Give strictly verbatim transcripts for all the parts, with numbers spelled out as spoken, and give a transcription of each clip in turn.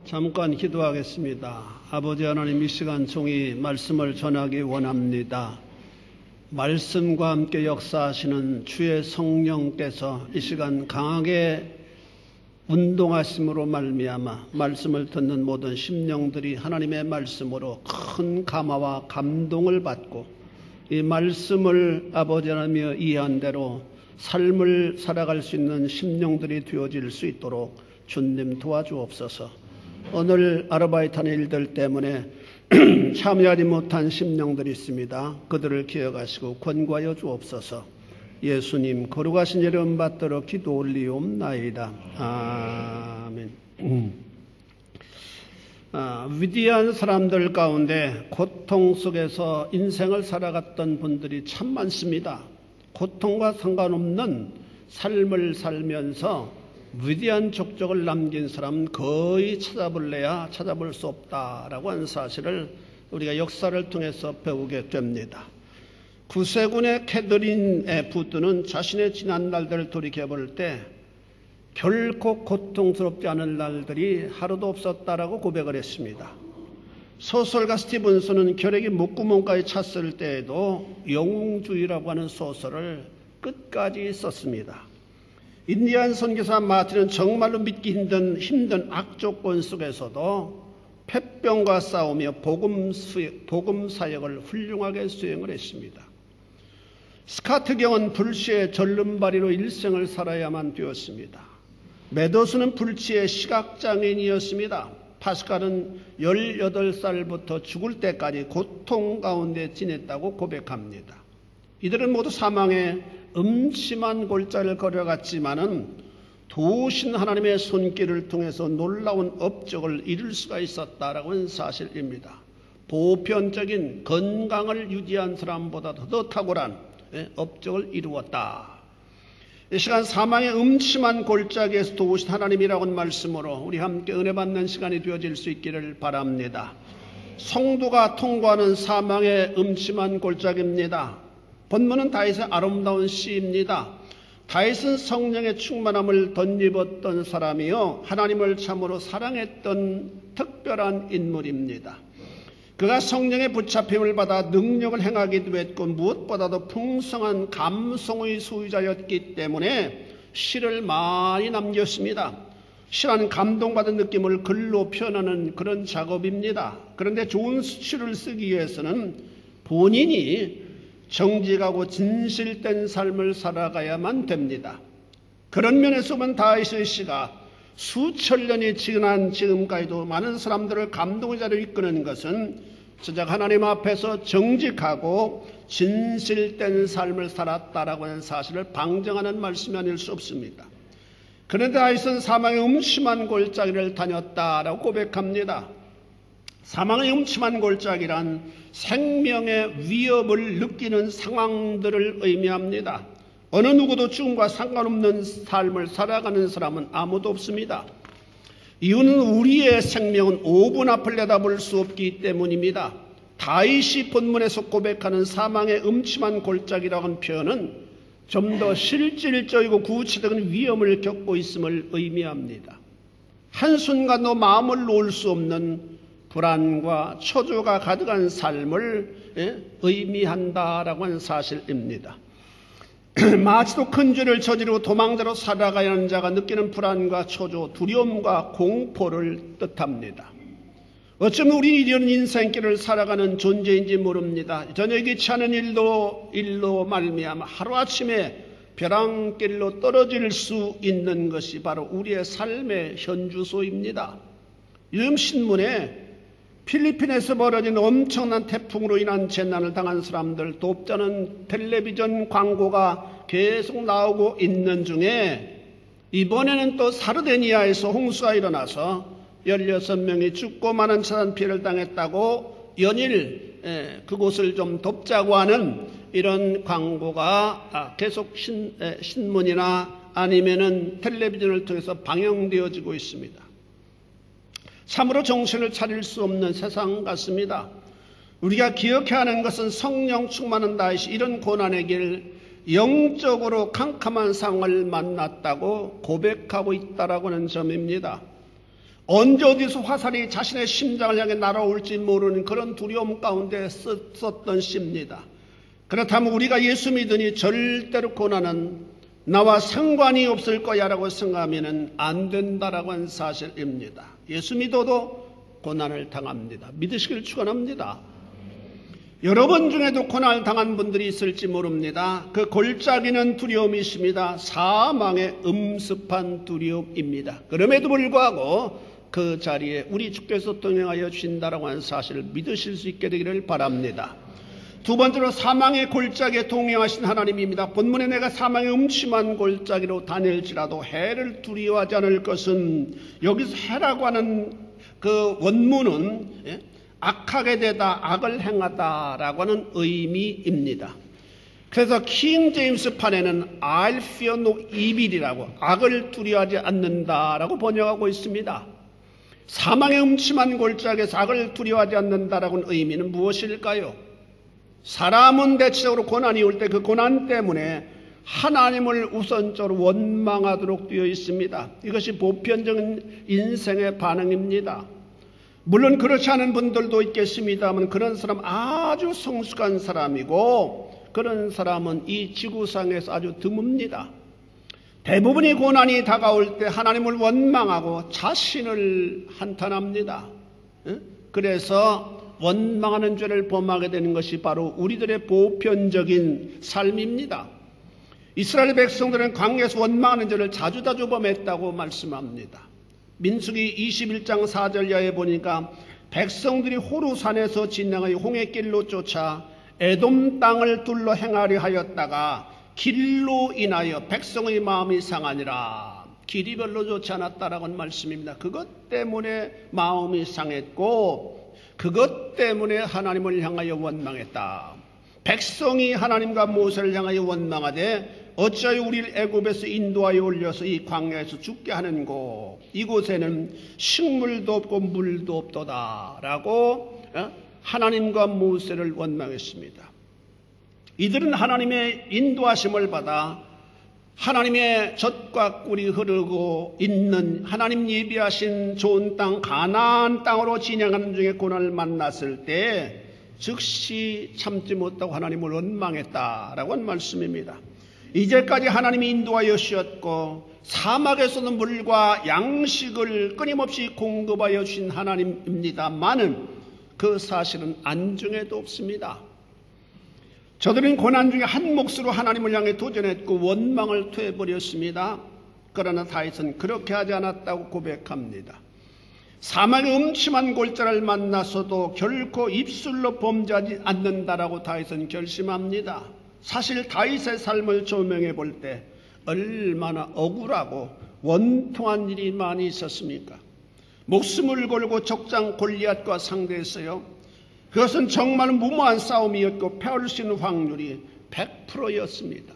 잠깐 기도하겠습니다. 아버지 하나님, 이 시간 종이 말씀을 전하기 원합니다. 말씀과 함께 역사하시는 주의 성령께서 이 시간 강하게 운동하심으로 말미암아 말씀을 듣는 모든 심령들이 하나님의 말씀으로 큰 감화와 감동을 받고 이 말씀을 아버지 하나님이 이해한 대로 삶을 살아갈 수 있는 심령들이 되어질 수 있도록 주님 도와주옵소서. 오늘 아르바이트하는 일들 때문에 참여하지 못한 심령들이 있습니다. 그들을 기억하시고 권고하여 주옵소서. 예수님 거룩하신 이름 받들어 기도 올리옵나이다. 아멘. 아, 위대한 사람들 가운데 고통 속에서 인생을 살아갔던 분들이 참 많습니다. 고통과 상관없는 삶을 살면서 위대한 족적을 남긴 사람은 거의 찾아볼래야 찾아볼 수 없다라고 하는 사실을 우리가 역사를 통해서 배우게 됩니다. 구세군의 캐더린의 부두는 자신의 지난 날들을 돌이켜볼 때 결코 고통스럽지 않은 날들이 하루도 없었다라고 고백을 했습니다. 소설가 스티븐슨은 결핵이 목구멍까지 찼을 때에도 영웅주의라고 하는 소설을 끝까지 썼습니다. 인디안 선교사 마틴은 정말로 믿기 힘든 힘든 악조건 속에서도 폐병과 싸우며 복음, 수행, 복음 사역을 훌륭하게 수행을 했습니다. 스카트 경은 불시의 절름발이로 일생을 살아야만 되었습니다. 메도스는 불치의 시각장애인이었습니다. 파스칼은 열여덟 살부터 죽을 때까지 고통 가운데 지냈다고 고백합니다. 이들은 모두 사망의 음침한 골짜기를 걸어갔지만은 도우신 하나님의 손길을 통해서 놀라운 업적을 이룰 수가 있었다라고 하는 사실입니다. 보편적인 건강을 유지한 사람보다도 더 탁월한 업적을 이루었다. 이 시간 사망의 음침한 골짜기에서 도우신 하나님이라고 하는 말씀으로 우리 함께 은혜 받는 시간이 되어질 수 있기를 바랍니다. 성도가 통과하는 사망의 음침한 골짜기입니다. 본문은 다윗의 아름다운 시입니다. 다윗은 성령의 충만함을 덧입었던 사람이요 하나님을 참으로 사랑했던 특별한 인물입니다. 그가 성령의 붙잡힘을 받아 능력을 행하기도 했고 무엇보다도 풍성한 감성의 소유자였기 때문에 시를 많이 남겼습니다. 시라는 감동받은 느낌을 글로 표현하는 그런 작업입니다. 그런데 좋은 시를 쓰기 위해서는 본인이 정직하고 진실된 삶을 살아가야만 됩니다. 그런 면에서 보면 다윗의 시가 수천 년이 지난 지금까지도 많은 사람들을 감동의 자리로 이끄는 것은 진짜 하나님 앞에서 정직하고 진실된 삶을 살았다라고 하는 사실을 방증하는 말씀이 아닐 수 없습니다. 그런데 다윗은 사망의 음침한 골짜기를 다녔다라고 고백합니다. 사망의 음침한 골짜기란 생명의 위협을 느끼는 상황들을 의미합니다. 어느 누구도 죽음과 상관없는 삶을 살아가는 사람은 아무도 없습니다. 이유는 우리의 생명은 오 분 앞을 내다볼 수 없기 때문입니다. 다윗이 본문에서 고백하는 사망의 음침한 골짜기라고 하는 표현은 좀 더 실질적이고 구체적인 위험을 겪고 있음을 의미합니다. 한순간도 마음을 놓을 수 없는 불안과 초조가 가득한 삶을 의미한다라고 하는 사실입니다. 마치도 큰 죄를 저지르고 도망자로 살아가야 하는 자가 느끼는 불안과 초조, 두려움과 공포를 뜻합니다. 어쩌면 우리 이런 인생길을 살아가는 존재인지 모릅니다. 전혀 예기치 않은 일로, 일로 말미암아 하루아침에 벼랑길로 떨어질 수 있는 것이 바로 우리의 삶의 현주소입니다. 요즘 신문에 필리핀에서 벌어진 엄청난 태풍으로 인한 재난을 당한 사람들 돕자는 텔레비전 광고가 계속 나오고 있는 중에 이번에는 또 사르데니아에서 홍수가 일어나서 열여섯 명이 죽고 많은 재난 피해를 당했다고 연일 그곳을 좀 돕자고 하는 이런 광고가 계속 신, 신문이나 아니면은 텔레비전을 통해서 방영되어지고 있습니다. 참으로 정신을 차릴 수 없는 세상 같습니다. 우리가 기억해야 하는 것은 성령 충만한 다윗이 이런 고난의 길 영적으로 캄캄한 상황을 만났다고 고백하고 있다라고 하는 점입니다. 언제 어디서 화살이 자신의 심장을 향해 날아올지 모르는 그런 두려움 가운데 썼던 시입니다. 그렇다면 우리가 예수 믿으니 절대로 고난은 나와 상관이 없을 거야 라고 생각하면 안 된다라고 하는 사실입니다. 예수 믿어도 고난을 당합니다. 믿으시길 축원합니다. 여러분 중에도 고난을 당한 분들이 있을지 모릅니다. 그 골짜기는 두려움이 있습니다. 사망의 음습한 두려움입니다. 그럼에도 불구하고 그 자리에 우리 주께서 동행하여 주신다라고 하는 사실을 믿으실 수 있게 되기를 바랍니다. 두 번째로 사망의 골짜기에 동행하신 하나님입니다. 본문에 내가 사망의 음침한 골짜기로 다닐지라도 해를 두려워하지 않을 것은, 여기서 해라고 하는 그 원문은 예? 악하게 되다, 악을 행하다라고 하는 의미입니다. 그래서 킹 제임스 판에는 I'll fear no evil이라고, 악을 두려워하지 않는다라고 번역하고 있습니다. 사망의 음침한 골짜기에서 악을 두려워하지 않는다라는 의미는 무엇일까요? 사람은 대체적으로 고난이 올 때 그 고난 때문에 하나님을 우선적으로 원망하도록 되어 있습니다. 이것이 보편적인 인생의 반응입니다. 물론 그렇지 않은 분들도 있겠습니다만 그런 사람 아주 성숙한 사람이고 그런 사람은 이 지구상에서 아주 드뭅니다. 대부분이 고난이 다가올 때 하나님을 원망하고 자신을 한탄합니다. 그래서 원망하는 죄를 범하게 되는 것이 바로 우리들의 보편적인 삶입니다. 이스라엘 백성들은 광야에서 원망하는 죄를 자주자주 범했다고 말씀합니다. 민수기 이십일 장 사 절 이하에 보니까 백성들이 호루산에서 지나가여 홍해길로 쫓아 에돔 땅을 둘러 행하려 하였다가 길로 인하여 백성의 마음이 상하니라. 길이 별로 좋지 않았다라는 말씀입니다. 그것 때문에 마음이 상했고 그것 때문에 하나님을 향하여 원망했다. 백성이 하나님과 모세를 향하여 원망하되 어찌하여 우리를 애굽에서 인도하여 올려서 이 광야에서 죽게 하는고, 이곳에는 식물도 없고 물도 없도다 라고 하나님과 모세를 원망했습니다. 이들은 하나님의 인도하심을 받아 하나님의 젖과 꿀이 흐르고 있는 하나님 예비하신 좋은 땅 가나안 땅으로 진양하는 중에 고난을 만났을 때 즉시 참지 못하고 하나님을 원망했다라고 한 말씀입니다. 이제까지 하나님이 인도하여 주셨고 사막에서는 물과 양식을 끊임없이 공급하여 주신 하나님입니다만은 그 사실은 안중에도 없습니다. 저들은 고난 중에 한 몫으로 하나님을 향해 도전했고 원망을 토해버렸습니다. 그러나 다윗은 그렇게 하지 않았다고 고백합니다. 사막의 음침한 골짜기를 만나서도 결코 입술로 범죄하지 않는다라고 다윗은 결심합니다. 사실 다윗의 삶을 조명해 볼 때 얼마나 억울하고 원통한 일이 많이 있었습니까? 목숨을 걸고 적장 골리앗과 상대했어요. 그것은 정말 무모한 싸움이었고 패할 수 있는 확률이 백 퍼센트였습니다.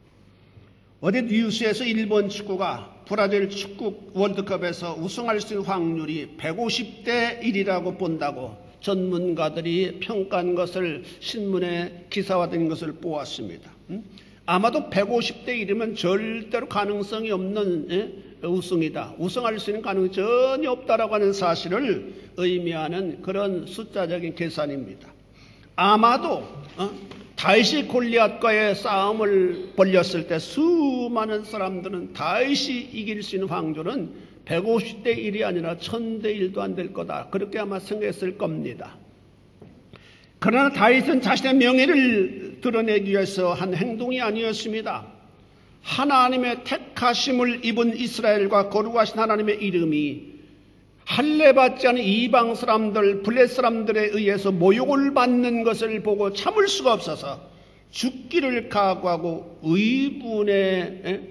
어제 뉴스에서 일본 축구가 브라질 축구 월드컵에서 우승할 수 있는 확률이 백오십 대 일이라고 본다고 전문가들이 평가한 것을 신문에 기사화된 것을 보았습니다. 아마도 백오십 대 일이면 절대로 가능성이 없는 우승이다. 우승할 수 있는 가능성이 전혀 없다라고 하는 사실을 의미하는 그런 숫자적인 계산입니다. 아마도 어? 다윗이 골리앗과의 싸움을 벌였을 때 수많은 사람들은 다윗이 이길 수 있는 확률은 백오십 대 일이 아니라 천 대 일도 안 될 거다. 그렇게 아마 생각했을 겁니다. 그러나 다윗은 자신의 명예를 드러내기 위해서 한 행동이 아니었습니다. 하나님의 택하심을 입은 이스라엘과 거룩하신 하나님의 이름이 할례받지 않은 이방 사람들, 블레 사람들에 의해서 모욕을 받는 것을 보고 참을 수가 없어서 죽기를 각오하고 의분에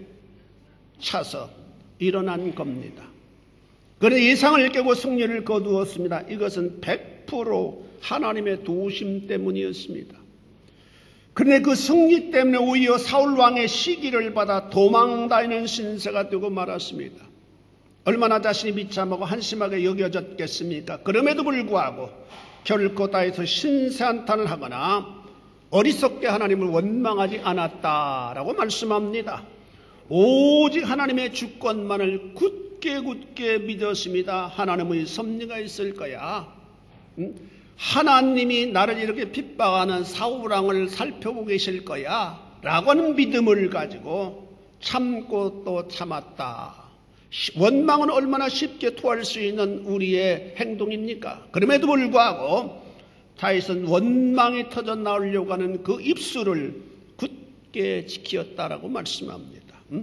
차서 일어난 겁니다. 그런데 예상을 깨고 승리를 거두었습니다. 이것은 백 퍼센트 하나님의 도우심 때문이었습니다. 그런데 그 승리 때문에 오히려 사울 왕의 시기를 받아 도망다니는 신세가 되고 말았습니다. 얼마나 자신이 비참하고 한심하게 여겨졌겠습니까? 그럼에도 불구하고 결코 다윗은 신세 한탄을 하거나 어리석게 하나님을 원망하지 않았다라고 말씀합니다. 오직 하나님의 주권만을 굳 굳게 굳게 믿었습니다. 하나님의 섭리가 있을 거야. 하나님이 나를 이렇게 핍박하는 사울왕을 살펴보고 계실 거야 라고 하는 믿음을 가지고 참고 또 참았다. 원망은 얼마나 쉽게 토할 수 있는 우리의 행동입니까? 그럼에도 불구하고 다윗은 원망이 터져 나오려고 하는 그 입술을 굳게 지켰다라고 말씀합니다. 음?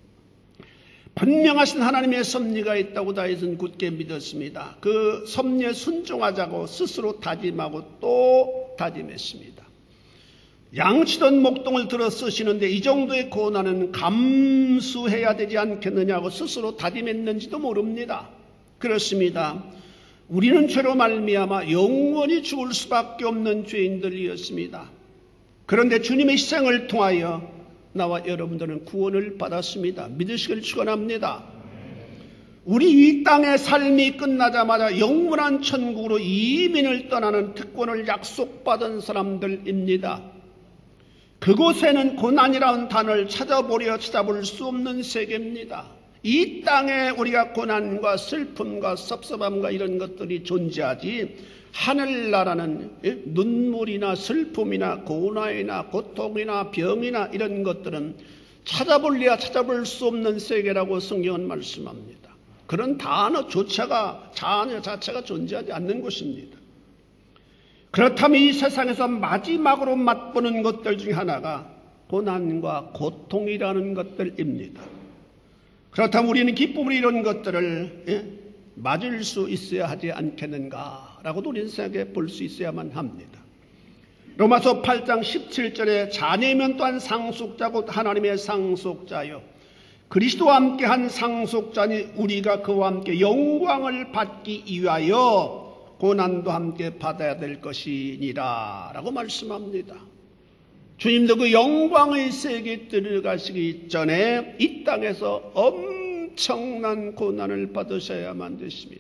분명하신 하나님의 섭리가 있다고 다윗은 굳게 믿었습니다. 그 섭리에 순종하자고 스스로 다짐하고 또 다짐했습니다. 양치던 목동을 들어 쓰시는데 이 정도의 고난은 감수해야 되지 않겠느냐고 스스로 다짐했는지도 모릅니다. 그렇습니다. 우리는 죄로 말미암아 영원히 죽을 수밖에 없는 죄인들이었습니다. 그런데 주님의 희생을 통하여 나와 여러분들은 구원을 받았습니다. 믿으시길 축원합니다. 우리 이 땅의 삶이 끝나자마자 영원한 천국으로 이민을 떠나는 특권을 약속받은 사람들입니다. 그곳에는 고난이라는 단어를 찾아보려 찾아볼 수 없는 세계입니다. 이 땅에 우리가 고난과 슬픔과 섭섭함과 이런 것들이 존재하지 하늘나라는 눈물이나 슬픔이나 고난이나 고통이나 병이나 이런 것들은 찾아볼래야 찾아볼 수 없는 세계라고 성경은 말씀합니다. 그런 단어조차가 단어 자체가 존재하지 않는 곳입니다. 그렇다면 이 세상에서 마지막으로 맛보는 것들 중에 하나가 고난과 고통이라는 것들입니다. 그렇다면 우리는 기쁨으로 이런 것들을 예? 맞을 수 있어야 하지 않겠는가라고도 우리는 생각해 볼 수 있어야만 합니다. 로마서 팔 장 십칠 절에 자녀면 또한 상속자고 하나님의 상속자요 그리스도와 함께한 상속자니 우리가 그와 함께 영광을 받기 위하여 고난도 함께 받아야 될 것이니라 라고 말씀합니다. 주님도 그 영광의 세계에 들어가시기 전에 이 땅에서 엄청난 고난을 받으셔야만 되십니다.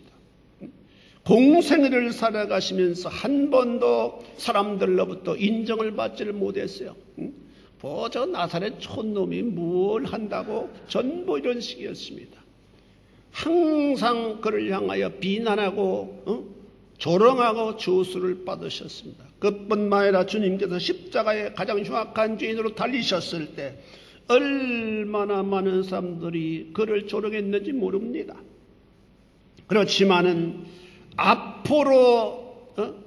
공생애를 살아가시면서 한 번도 사람들로부터 인정을 받지를 못했어요. 뭐 저 나사렛 촌놈이 뭘 한다고 전부 이런 식이었습니다. 항상 그를 향하여 비난하고 어? 조롱하고 저수를 받으셨습니다. 그뿐만 아니라 주님께서 십자가에 가장 흉악한 죄인으로 달리셨을 때 얼마나 많은 사람들이 그를 조롱했는지 모릅니다. 그렇지만은 앞으로 어?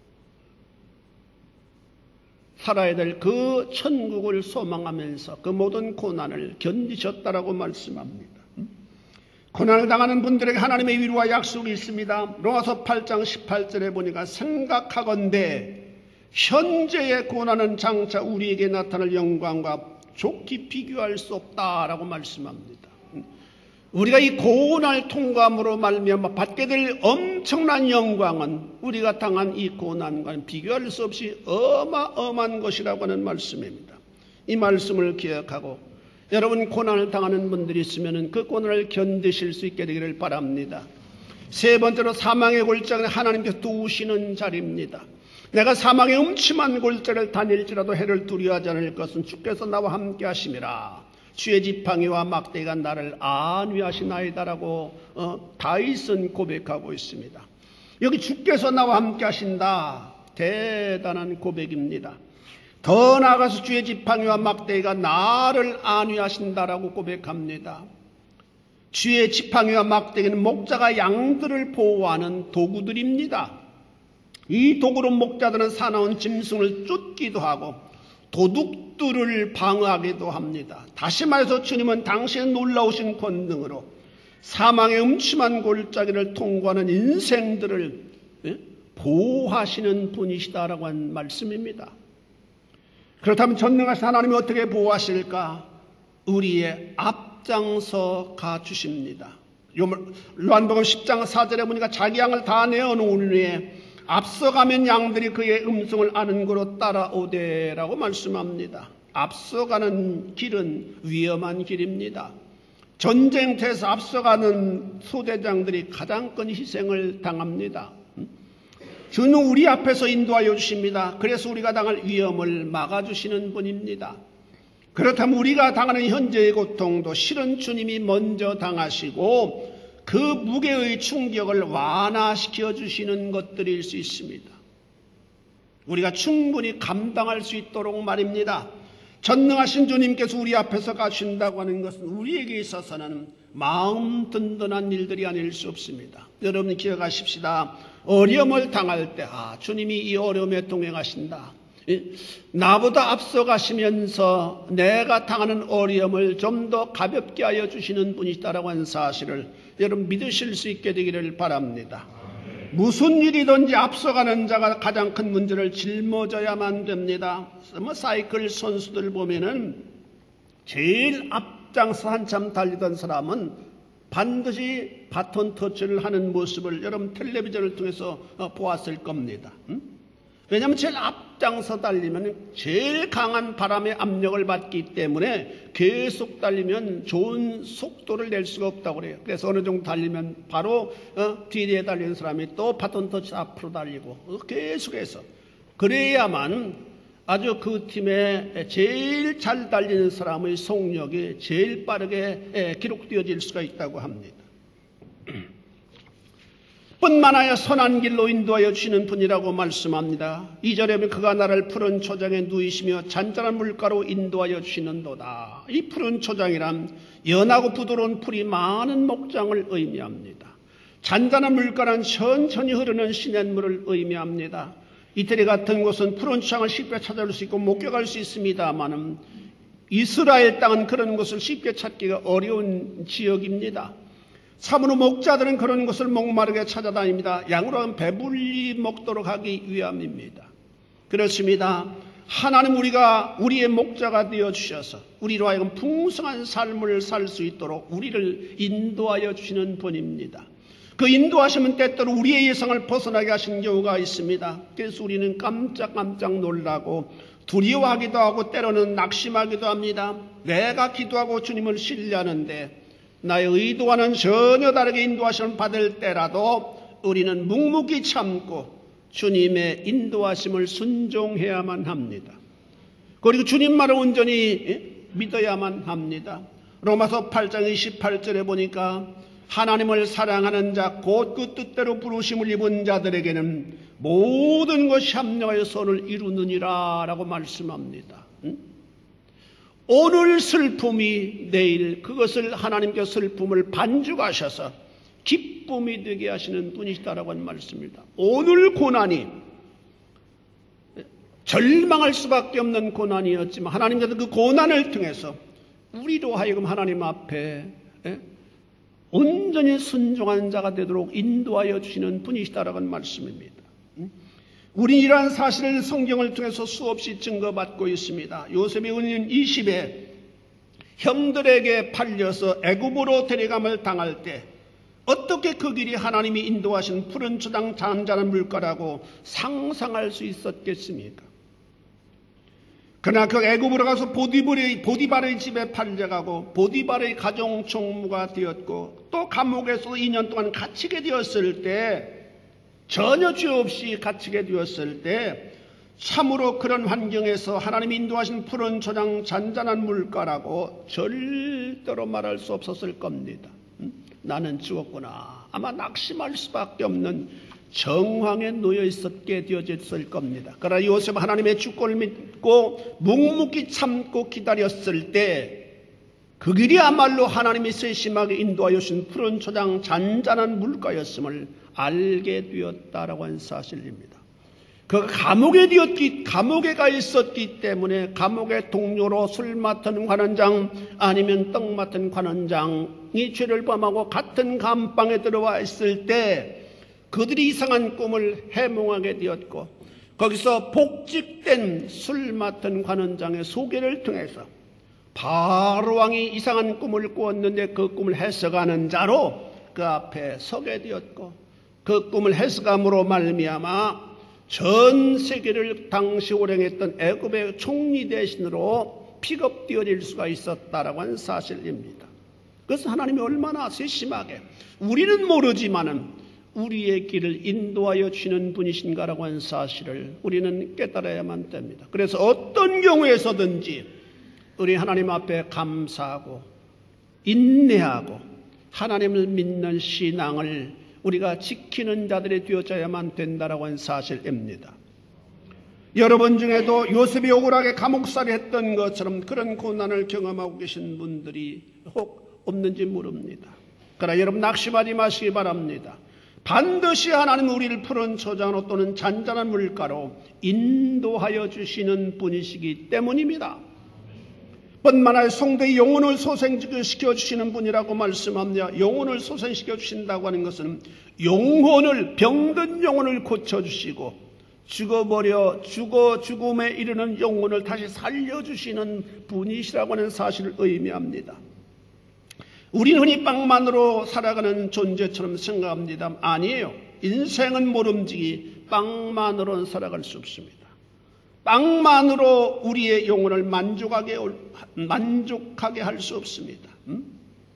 살아야 될 그 천국을 소망하면서 그 모든 고난을 견디셨다라고 말씀합니다. 고난을 당하는 분들에게 하나님의 위로와 약속이 있습니다. 로마서 팔 장 십팔 절에 보니까 생각하건대 현재의 고난은 장차 우리에게 나타날 영광과 좋게 비교할 수 없다라고 말씀합니다. 우리가 이 고난을 통과함으로 말미암아 받게 될 엄청난 영광은 우리가 당한 이 고난과는 비교할 수 없이 어마어마한 것이라고 하는 말씀입니다. 이 말씀을 기억하고 여러분 고난을 당하는 분들이 있으면 그 고난을 견디실 수 있게 되기를 바랍니다. 세 번째로 사망의 골짜기는 하나님께서 두시는 자리입니다. 내가 사망의 음침한 골짜기를 다닐지라도 해를 두려워하지 않을 것은 주께서 나와 함께 하심이라. 주의 지팡이와 막대기가 나를 안위하시나이다라고 어, 다윗은 고백하고 있습니다. 여기 주께서 나와 함께 하신다. 대단한 고백입니다. 더 나아가서 주의 지팡이와 막대기가 나를 안위하신다라고 고백합니다. 주의 지팡이와 막대기는 목자가 양들을 보호하는 도구들입니다. 이 도구로 목자들은 사나운 짐승을 쫓기도 하고 도둑들을 방어하기도 합니다. 다시 말해서 주님은 당신의 놀라우신 권능으로 사망의 음침한 골짜기를 통과하는 인생들을 보호하시는 분이시다라고 한 말씀입니다. 그렇다면 전능하신 하나님이 어떻게 보호하실까? 우리의 앞장서 가주십니다. 요한복음 십 장 사 절에 보니까 자기 양을 다 내어놓은 후에 앞서가면 양들이 그의 음성을 아는 거로 따라오되라고 말씀합니다. 앞서가는 길은 위험한 길입니다. 전쟁터에서 앞서가는 소대장들이 가장 큰 희생을 당합니다. 주는 우리 앞에서 인도하여 주십니다. 그래서 우리가 당할 위험을 막아주시는 분입니다. 그렇다면 우리가 당하는 현재의 고통도 실은 주님이 먼저 당하시고 그 무게의 충격을 완화시켜 주시는 것들일 수 있습니다. 우리가 충분히 감당할 수 있도록 말입니다. 전능하신 주님께서 우리 앞에서 가신다고 하는 것은 우리에게 있어서는 마음 든든한 일들이 아닐 수 없습니다. 여러분 기억하십시다. 어려움을 당할 때 아, 주님이 이 어려움에 동행하신다. 나보다 앞서가시면서 내가 당하는 어려움을 좀 더 가볍게 하여 주시는 분이시다라고 하는 사실을 여러분 믿으실 수 있게 되기를 바랍니다. 무슨 일이든지 앞서가는 자가 가장 큰 문제를 짊어져야만 됩니다. 뭐 사이클 선수들 보면은 제일 앞장서 한참 달리던 사람은 반드시 바톤 터치를 하는 모습을 여러분 텔레비전을 통해서 보았을 겁니다. 왜냐하면 제일 앞장서 달리면 제일 강한 바람의 압력을 받기 때문에 계속 달리면 좋은 속도를 낼 수가 없다고 그래요. 그래서 어느 정도 달리면 바로 어, 뒤에 달리는 사람이 또 바톤 터치 앞으로 달리고 어, 계속해서 그래야만 아주 그 팀에 제일 잘 달리는 사람의 속력이 제일 빠르게 에, 기록되어질 수가 있다고 합니다. 뿐만 아니라 선한 길로 인도하여 주시는 분이라고 말씀합니다. 이 절에 그가 나를 푸른 초장에 누이시며 잔잔한 물가로 인도하여 주시는도다. 이 푸른 초장이란 연하고 부드러운 풀이 많은 목장을 의미합니다. 잔잔한 물가란 천천히 흐르는 시냇물을 의미합니다. 이태리 같은 곳은 푸른 초장을 쉽게 찾아올 수 있고 목격할 수 있습니다만 이스라엘 땅은 그런 곳을 쉽게 찾기가 어려운 지역입니다. 참으로 목자들은 그런 것을 목마르게 찾아다닙니다. 양으로는 배불리 먹도록 하기 위함입니다. 그렇습니다. 하나님 우리가 우리의 목자가 되어주셔서 우리로 하여금 풍성한 삶을 살 수 있도록 우리를 인도하여 주시는 분입니다. 그 인도하시면 때때로 우리의 예상을 벗어나게 하시는 경우가 있습니다. 그래서 우리는 깜짝깜짝 놀라고 두려워하기도 하고 때로는 낙심하기도 합니다. 내가 기도하고 주님을 신뢰하는데 나의 의도와는 전혀 다르게 인도하심을 받을 때라도 우리는 묵묵히 참고 주님의 인도하심을 순종해야만 합니다. 그리고 주님 말을 온전히 믿어야만 합니다. 로마서 팔 장 이십팔 절에 보니까 하나님을 사랑하는 자 곧 그 뜻대로 부르심을 입은 자들에게는 모든 것이 합력하여 선을 이루느니라 라고 말씀합니다. 응? 오늘 슬픔이 내일 그것을 하나님께서 슬픔을 반죽하셔서 기쁨이 되게 하시는 분이시다라고 하는 말씀입니다. 오늘 고난이 절망할 수밖에 없는 고난이었지만 하나님께서 그 고난을 통해서 우리로 하여금 하나님 앞에 온전히 순종한 자가 되도록 인도하여 주시는 분이시다라고 하는 말씀입니다. 우리 이러한 사실을 성경을 통해서 수없이 증거받고 있습니다. 요셉이 은인 이십에 형들에게 팔려서 애굽으로 데려감을 당할 때 어떻게 그 길이 하나님이 인도하신 푸른 초장 잔잔한 물가라고 상상할 수 있었겠습니까? 그러나 그 애굽으로 가서 보디발의, 보디발의 집에 팔려가고 보디발의 가정 총무가 되었고 또 감옥에서 이 년 동안 갇히게 되었을 때 전혀 죄 없이 갇히게 되었을 때 참으로 그런 환경에서 하나님이 인도하신 푸른 초장 잔잔한 물가라고 절대로 말할 수 없었을 겁니다. 나는 죽었구나. 아마 낙심할 수밖에 없는 정황에 놓여 있었게 되어졌을 겁니다. 그러나 요셉 하나님의 주권을 믿고 묵묵히 참고 기다렸을 때 그 길이야말로 하나님이 세심하게 인도하여 주신 푸른 초장 잔잔한 물가였음을 알게 되었다라고 하는 사실입니다. 그 감옥에 되었기, 감옥에 가 있었기 때문에 감옥의 동료로 술 맡은 관원장 아니면 떡 맡은 관원장이 죄를 범하고 같은 감방에 들어와 있을 때 그들이 이상한 꿈을 해몽하게 되었고 거기서 복직된 술 맡은 관원장의 소개를 통해서 바로 왕이 이상한 꿈을 꾸었는데 그 꿈을 해석하는 자로 그 앞에 서게 되었고 그 꿈을 해석함으로 말미암아 전 세계를 당시 호령했던 애굽의 총리 대신으로 픽업되어질 수가 있었다라고 하는 사실입니다. 그래서 하나님이 얼마나 세심하게 우리는 모르지만은 우리의 길을 인도하여 주시는 분이신가라고 하는 사실을 우리는 깨달아야만 됩니다. 그래서 어떤 경우에서든지 우리 하나님 앞에 감사하고 인내하고 하나님을 믿는 신앙을 우리가 지키는 자들이 되어져야만 된다라고 하는 사실입니다. 여러분 중에도 요셉이 억울하게 감옥살이 했던 것처럼 그런 고난을 경험하고 계신 분들이 혹 없는지 모릅니다. 그러나 여러분 낙심하지 마시기 바랍니다. 반드시 하나님 우리를 푸른 초장으로 또는 잔잔한 물가로 인도하여 주시는 분이시기 때문입니다. 뿐만 아니라 성도의 영혼을 소생시켜 주시는 분이라고 말씀합니다. 영혼을 소생시켜 주신다고 하는 것은 영혼을, 병든 영혼을 고쳐주시고 죽어버려 죽어 죽음에 이르는 영혼을 다시 살려주시는 분이시라고 하는 사실을 의미합니다. 우리는 흔히 빵만으로 살아가는 존재처럼 생각합니다. 아니에요. 인생은 모름지기 빵만으로는 살아갈 수 없습니다. 빵만으로 우리의 영혼을 만족하게, 만족하게 할 수 없습니다. 음?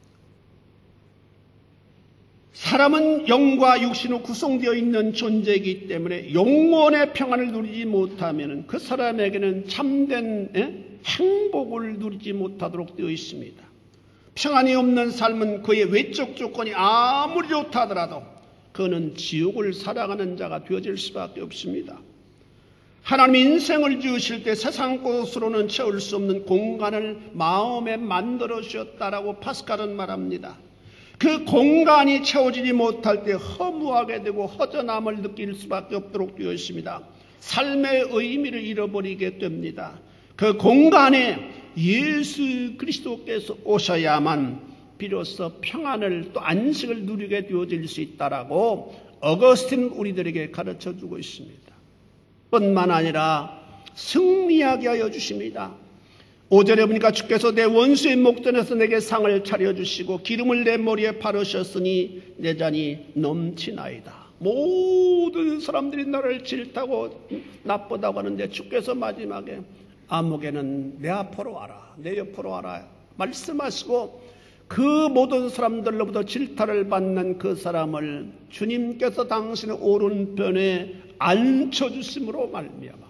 사람은 영과 육신으로 구성되어 있는 존재이기 때문에 영혼의 평안을 누리지 못하면 그 사람에게는 참된 에? 행복을 누리지 못하도록 되어 있습니다. 평안이 없는 삶은 그의 외적 조건이 아무리 좋다 하더라도 그는 지옥을 살아가는 자가 되어질 수밖에 없습니다. 하나님이 인생을 지으실 때 세상 것으로는 채울 수 없는 공간을 마음에 만들어 주셨다라고 파스칼은 말합니다. 그 공간이 채워지지 못할 때 허무하게 되고 허전함을 느낄 수밖에 없도록 되어 있습니다. 삶의 의미를 잃어버리게 됩니다. 그 공간에 예수 그리스도께서 오셔야만 비로소 평안을 또 안식을 누리게 되어질 수 있다라고 어거스틴은 우리들에게 가르쳐주고 있습니다. 뿐만 아니라 승리하게 하여 주십니다. 오 절에 보니까 주께서 내 원수의 목전에서 내게 상을 차려주시고 기름을 내 머리에 바르셨으니 내 잔이 넘치나이다. 모든 사람들이 나를 질타고 나쁘다고 하는데 주께서 마지막에 아무개는 내 앞으로 와라, 내 옆으로 와라 말씀하시고 그 모든 사람들로부터 질타를 받는 그 사람을 주님께서 당신의 오른편에 앉혀주심으로 말미암아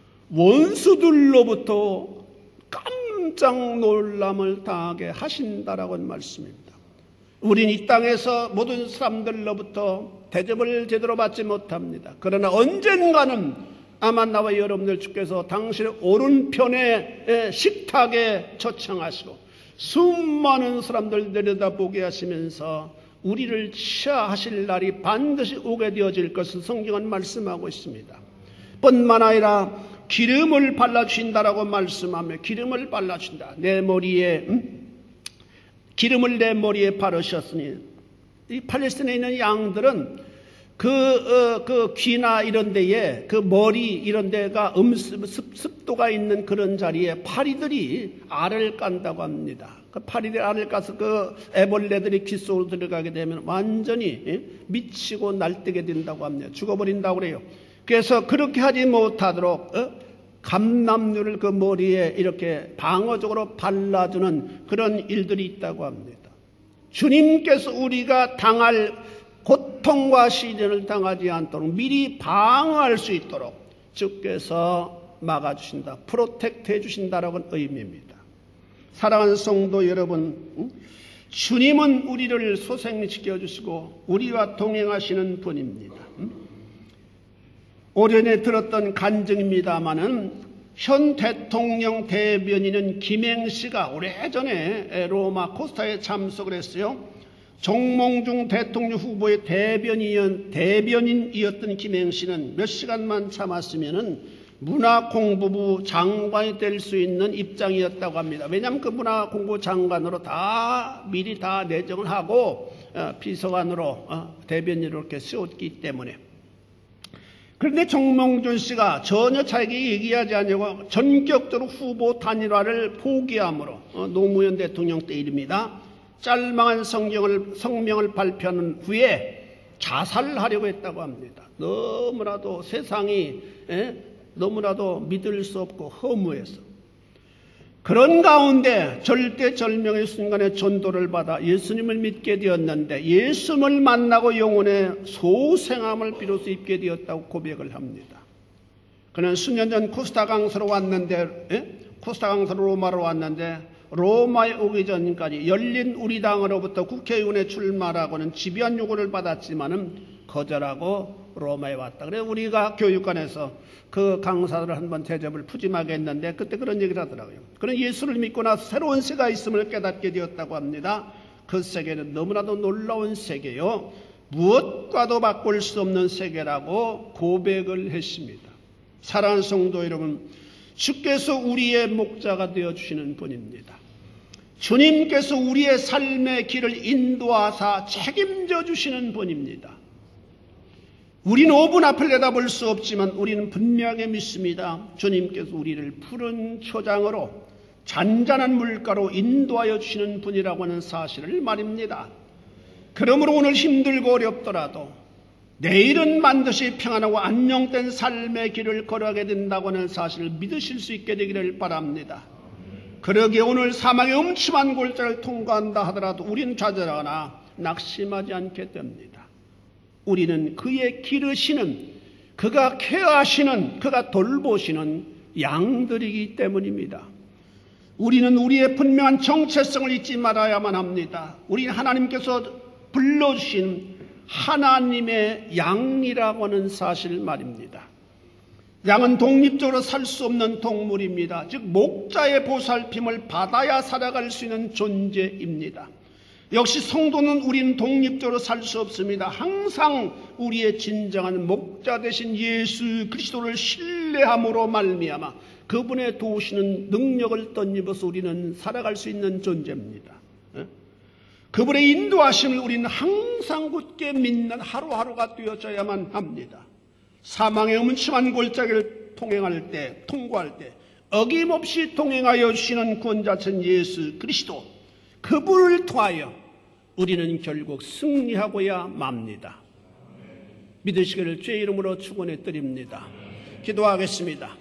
원수들로부터 깜짝 놀람을 당하게 하신다라고 하는 말씀입니다. 우린 이 땅에서 모든 사람들로부터 대접을 제대로 받지 못합니다. 그러나 언젠가는 아마 나와 여러분들 주께서 당신의 오른편에 식탁에 초청하시고 수많은 사람들 내려다보게 하시면서 우리를 치하하실 날이 반드시 오게 되어질 것을 성경은 말씀하고 있습니다. 뿐만 아니라 기름을 발라주신다라고 말씀하며 기름을 발라주신다. 내 머리에 음? 기름을 내 머리에 바르셨으니 이 팔레스타인에 있는 양들은 그, 어, 그 귀나 이런 데에 그 머리 이런 데가 음습, 습, 습도가 있는 그런 자리에 파리들이 알을 깐다고 합니다. 그 파리들이 알을 까서 그 애벌레들이 귀 속으로 들어가게 되면 완전히 예? 미치고 날뛰게 된다고 합니다. 죽어버린다고 그래요. 그래서 그렇게 하지 못하도록 어? 감람류를 그 머리에 이렇게 방어적으로 발라주는 그런 일들이 있다고 합니다. 주님께서 우리가 당할 고통과 시련을 당하지 않도록 미리 방어할 수 있도록 주께서 막아주신다, 프로텍트 해주신다라는 의미입니다. 사랑하는 성도 여러분, 주님은 우리를 소생시켜 주시고 우리와 동행하시는 분입니다. 오전에 들었던 간증입니다마는 현 대통령 대변인은 김행씨가 오래전에 로마 코스타에 참석을 했어요. 정몽중 대통령 후보의 대변인, 대변인이었던 김행씨는 몇 시간만 참았으면은 문화공부부 장관이 될 수 있는 입장이었다고 합니다. 왜냐하면 그 문화공부 장관으로 다 미리 다 내정을 하고 어, 비서관으로 어, 대변인으로 이렇게 세웠기 때문에. 그런데 정몽준 씨가 전혀 자기에게 얘기하지 않냐고 전격적으로 후보 단일화를 포기함으로 어, 노무현 대통령 때 일입니다. 짤막한 성경을, 성명을 발표한 후에 자살을 하려고 했다고 합니다. 너무나도 세상이 에? 너무나도 믿을 수 없고 허무해서. 그런 가운데 절대절명의 순간에 전도를 받아 예수님을 믿게 되었는데 예수님을 만나고 영혼의 소생함을 비로소 입게 되었다고 고백을 합니다. 그는 수년 전 코스타 강서로 왔는데 에? 코스타 강서로 로마로 왔는데 로마에 오기 전까지 열린 우리당으로부터 국회의원에 출마라고는 집요한 요구를 받았지만은 거절하고 로마에 왔다. 그래서 우리가 교육관에서 그 강사들을 한번 대접을 푸짐하게 했는데 그때 그런 얘기를 하더라고요. 그는 예수를 믿고 나서 새로운 세계가 있음을 깨닫게 되었다고 합니다. 그 세계는 너무나도 놀라운 세계요, 무엇과도 바꿀 수 없는 세계라고 고백을 했습니다. 사랑하는 성도 여러분, 주께서 우리의 목자가 되어주시는 분입니다. 주님께서 우리의 삶의 길을 인도하사 책임져 주시는 분입니다. 우리는 오 분 앞을 내다볼 수 없지만 우리는 분명히 믿습니다. 주님께서 우리를 푸른 초장으로 잔잔한 물가로 인도하여 주시는 분이라고 하는 사실을 말입니다. 그러므로 오늘 힘들고 어렵더라도 내일은 반드시 평안하고 안녕된 삶의 길을 걸어가게 된다고 하는 사실을 믿으실 수 있게 되기를 바랍니다. 그러기에 오늘 사망의 음침한 골짜기를 통과한다 하더라도 우리는 좌절하거나 낙심하지 않게 됩니다. 우리는 그의 기르시는, 그가 케어하시는, 그가 돌보시는 양들이기 때문입니다. 우리는 우리의 분명한 정체성을 잊지 말아야만 합니다. 우리는 하나님께서 불러주신 하나님의 양이라고 하는 사실 말입니다. 양은 독립적으로 살 수 없는 동물입니다. 즉 목자의 보살핌을 받아야 살아갈 수 있는 존재입니다. 역시 성도는 우리는 독립적으로 살 수 없습니다. 항상 우리의 진정한 목자 되신 예수 그리스도를 신뢰함으로 말미암아 그분의 도우시는 능력을 덧입어서 우리는 살아갈 수 있는 존재입니다. 그분의 인도하심을 우리는 항상 굳게 믿는 하루하루가 되어져야만 합니다. 사망의 음침한 골짜기를 통행할 때, 통과할 때 어김없이 동행하여 주시는 구원자신 예수 그리스도, 그분을 통하여 우리는 결국 승리하고야 맙니다. 믿으시기를 주의 이름으로 축원해 드립니다. 기도하겠습니다.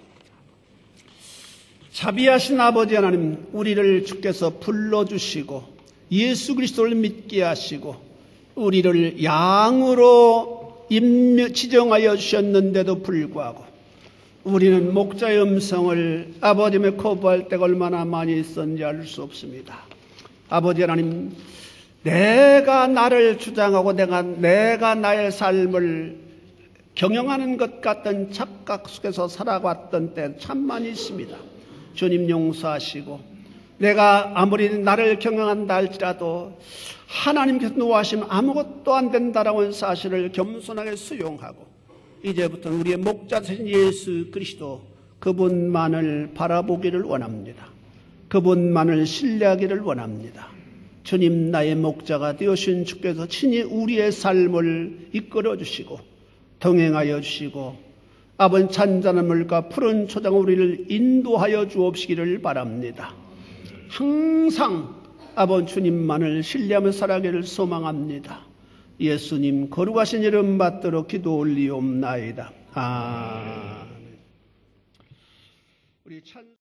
자비하신 아버지 하나님, 우리를 주께서 불러주시고 예수 그리스도를 믿게 하시고 우리를 양으로 임명, 지정하여 주셨는데도 불구하고 우리는 목자의 음성을 아버님의 거부할 때가 얼마나 많이 있었는지 알 수 없습니다. 아버지 하나님, 내가 나를 주장하고 내가, 내가 나의 삶을 경영하는 것 같은 착각 속에서 살아왔던 때 참 많이 있습니다. 주님 용서하시고 내가 아무리 나를 경영한다 할지라도 하나님께서 노하시면 아무것도 안 된다라고 하는 사실을 겸손하게 수용하고 이제부터는 우리의 목자 되신 예수 그리스도, 그분만을 바라보기를 원합니다. 그분만을 신뢰하기를 원합니다. 주님, 나의 목자가 되어주신 주께서 친히 우리의 삶을 이끌어 주시고 동행하여 주시고 아버지 잔잔한 물과 푸른 초장 우리를 인도하여 주옵시기를 바랍니다. 항상 아버지 주님만을 신뢰하며 살아가기를 소망합니다. 예수님 거룩하신 이름 받들어 기도 올리옵나이다. 아멘. 우리 찬